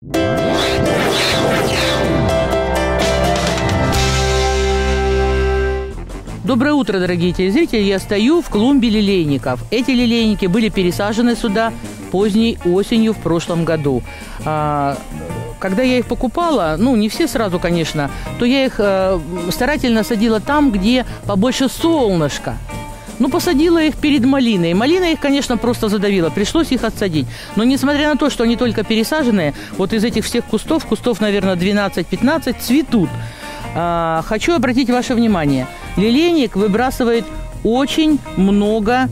Доброе утро, дорогие телезрители. Я стою в клумбе лилейников. Эти лилейники были пересажены сюда поздней осенью в прошлом году. Когда я их покупала, ну, не все сразу, конечно, то я их старательно садила там, где побольше солнышка. Ну, посадила их перед малиной. Малина их, конечно, просто задавила. Пришлось их отсадить. Но, несмотря на то, что они только пересаженные, вот из этих всех кустов, наверное, 12-15, цветут. Хочу обратить ваше внимание. Лилейник выбрасывает очень много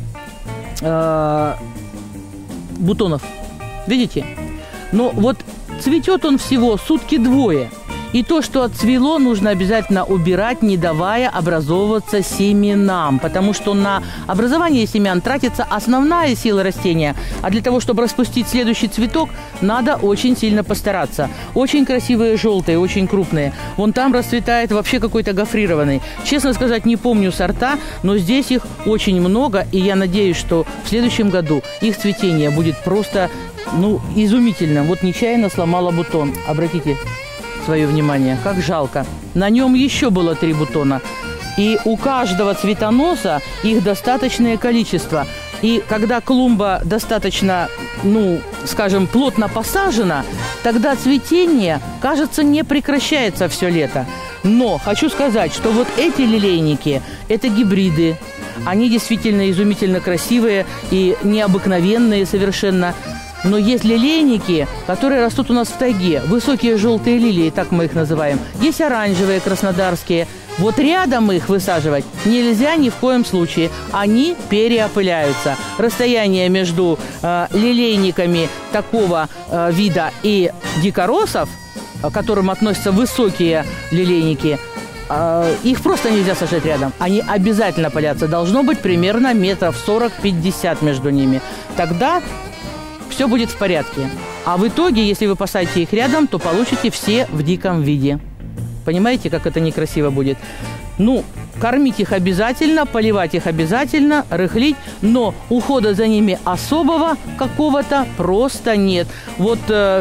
бутонов. Видите? Но вот цветет он всего сутки-двое. И то, что отцвело, нужно обязательно убирать, не давая образовываться семенам. Потому что на образование семян тратится основная сила растения. А для того, чтобы распустить следующий цветок, надо очень сильно постараться. Очень красивые желтые, очень крупные. Вон там расцветает вообще какой-то гофрированный. Честно сказать, не помню сорта, но здесь их очень много. И я надеюсь, что в следующем году их цветение будет просто, ну, изумительно. Вот нечаянно сломала бутон. Обратите свое внимание, как жалко. На нем еще было 3 бутона. И у каждого цветоноса их достаточное количество. И когда клумба достаточно, ну, скажем, плотно посажена, тогда цветение, кажется, не прекращается все лето. Но хочу сказать, что вот эти лилейники – это гибриды. Они действительно изумительно красивые и необыкновенные совершенно. Но есть лилейники, которые растут у нас в тайге. Высокие желтые лилии, так мы их называем. Есть оранжевые краснодарские. Вот рядом их высаживать нельзя ни в коем случае. Они переопыляются. Расстояние между лилейниками такого вида и дикоросов, к которым относятся высокие лилейники, их просто нельзя сажать рядом. Они обязательно пылятся. Должно быть примерно метров 40-50 между ними. Тогда все будет в порядке. А в итоге, если вы посадите их рядом, то получите все в диком виде. Понимаете, как это некрасиво будет? Ну, кормить их обязательно, поливать их обязательно, рыхлить, но ухода за ними особого какого-то просто нет. Вот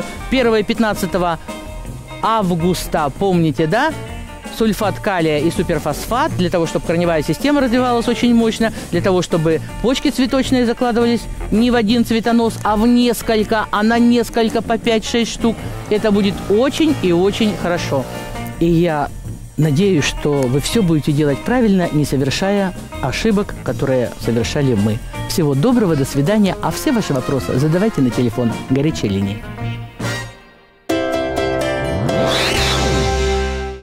1-15 августа, помните, да? Сульфат калия и суперфосфат, для того, чтобы корневая система развивалась очень мощно, для того, чтобы почки цветочные закладывались не в один цветонос, а в несколько, а на несколько по 5-6 штук. Это будет очень и очень хорошо. И я надеюсь, что вы все будете делать правильно, не совершая ошибок, которые совершали мы. Всего доброго, до свидания. А все ваши вопросы задавайте на телефон горячей линии.